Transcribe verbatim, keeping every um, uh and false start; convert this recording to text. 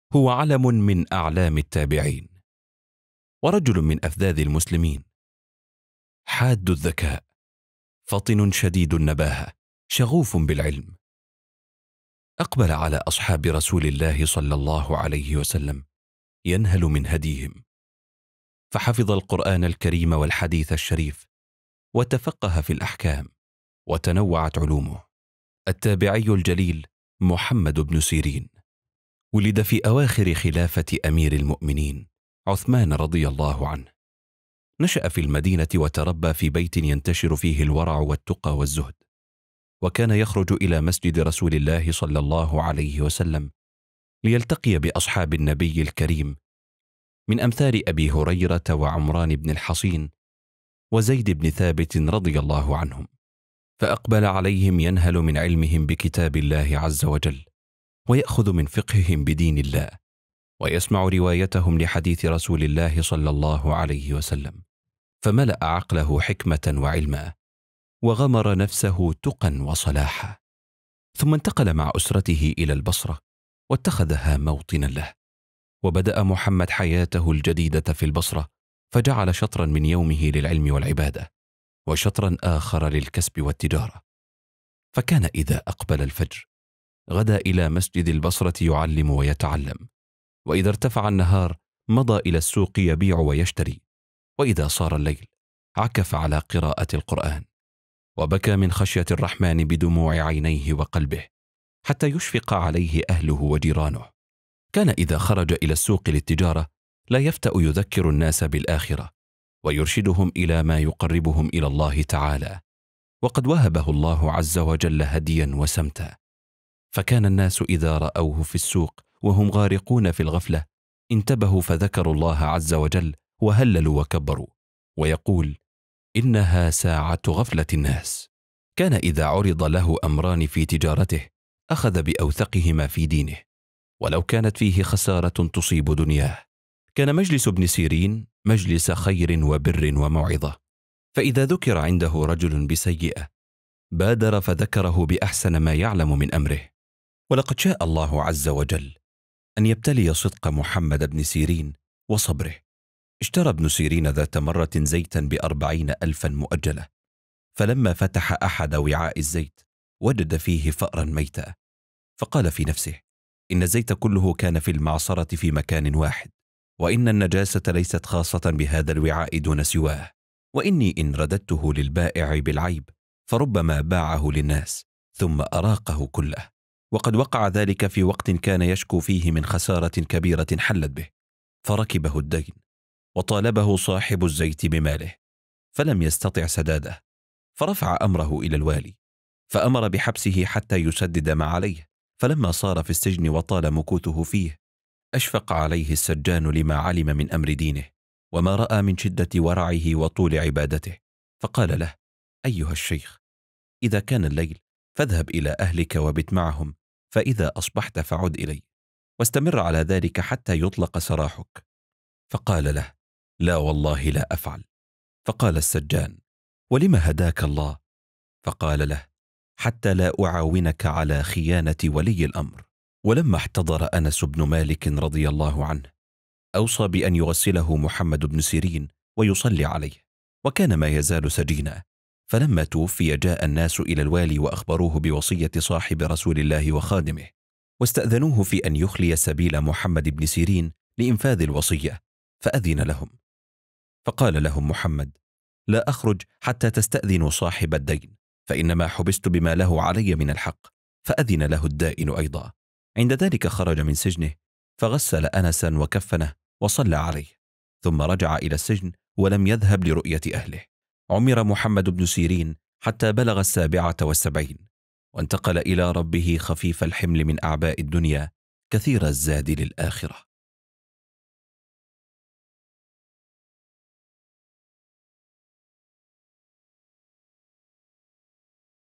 هو علم من أعلام التابعين، ورجل من أفذاذ المسلمين، حاد الذكاء، فطن شديد النباهة، شغوف بالعلم. أقبل على أصحاب رسول الله صلى الله عليه وسلم ينهل من هديهم، فحفظ القرآن الكريم والحديث الشريف، وتفقه في الأحكام، وتنوعت علومه. التابعي الجليل محمد بن سيرين ولد في أواخر خلافة أمير المؤمنين عثمان رضي الله عنه. نشأ في المدينة وتربى في بيت ينتشر فيه الورع والتقى والزهد، وكان يخرج إلى مسجد رسول الله صلى الله عليه وسلم ليلتقي بأصحاب النبي الكريم من أمثال أبي هريرة وعمران بن الحصين وزيد بن ثابت رضي الله عنهم، فأقبل عليهم ينهل من علمهم بكتاب الله عز وجل، ويأخذ من فقههم بدين الله، ويسمع روايتهم لحديث رسول الله صلى الله عليه وسلم، فملأ عقله حكمة وعلما، وغمر نفسه تقى وصلاحا. ثم انتقل مع أسرته إلى البصرة، واتخذها موطنا له. وبدأ محمد حياته الجديدة في البصرة، فجعل شطرا من يومه للعلم والعبادة، وشطرا آخر للكسب والتجارة. فكان إذا أقبل الفجر غدا إلى مسجد البصرة يعلم ويتعلم، وإذا ارتفع النهار مضى إلى السوق يبيع ويشتري، وإذا صار الليل عكف على قراءة القرآن، وبكى من خشية الرحمن بدموع عينيه وقلبه، حتى يشفق عليه أهله وجيرانه. كان إذا خرج إلى السوق للتجارة لا يفتأ يذكر الناس بالآخرة، ويرشدهم إلى ما يقربهم إلى الله تعالى، وقد وهبه الله عز وجل هديا وسمتا. فكان الناس إذا رأوه في السوق وهم غارقون في الغفلة انتبهوا فذكروا الله عز وجل وهللوا وكبروا، ويقول: إنها ساعة غفلة الناس. كان إذا عرض له أمران في تجارته أخذ بأوثقهما في دينه، ولو كانت فيه خسارة تصيب دنياه. كان مجلس ابن سيرين مجلس خير وبر وموعظة، فإذا ذكر عنده رجل بسيئة بادر فذكره بأحسن ما يعلم من أمره. ولقد شاء الله عز وجل أن يبتلي صدق محمد بن سيرين وصبره. اشترى ابن سيرين ذات مرة زيتا بأربعين ألفا مؤجلة، فلما فتح أحد وعاء الزيت وجد فيه فأرا ميتا، فقال في نفسه: إن الزيت كله كان في المعصرة في مكان واحد، وإن النجاسة ليست خاصة بهذا الوعاء دون سواه، وإني إن رددته للبائع بالعيب فربما باعه للناس ثم أراقه كله. وقد وقع ذلك في وقت كان يشكو فيه من خسارة كبيرة حلت به، فركبه الدين وطالبه صاحب الزيت بماله، فلم يستطع سداده، فرفع أمره إلى الوالي، فأمر بحبسه حتى يسدد ما عليه. فلما صار في السجن وطال مكوثه فيه أشفق عليه السجان لما علم من أمر دينه، وما رأى من شدة ورعه وطول عبادته، فقال له: أيها الشيخ، إذا كان الليل فاذهب إلى أهلك وبت معهم، فإذا أصبحت فعد إلي، واستمر على ذلك حتى يطلق سراحك. فقال له: لا والله لا أفعل. فقال السجان: ولم هداك الله؟ فقال له: حتى لا أعاونك على خيانة ولي الأمر. ولما احتضر أنس بن مالك رضي الله عنه أوصى بأن يغسله محمد بن سيرين ويصلي عليه، وكان ما يزال سجينا. فلما توفي جاء الناس إلى الوالي وأخبروه بوصية صاحب رسول الله وخادمه، واستأذنوه في أن يخلي سبيل محمد بن سيرين لإنفاذ الوصية، فأذن لهم. فقال لهم محمد: لا أخرج حتى تستأذنوا صاحب الدين، فإنما حبست بما له علي من الحق. فأذن له الدائن أيضا. عند ذلك خرج من سجنه فغسل أنسا وكفنه وصلى عليه، ثم رجع إلى السجن ولم يذهب لرؤية أهله. عمر محمد بن سيرين حتى بلغ السابعة والسبعين، وانتقل إلى ربه خفيف الحمل من أعباء الدنيا كثير الزاد للآخرة.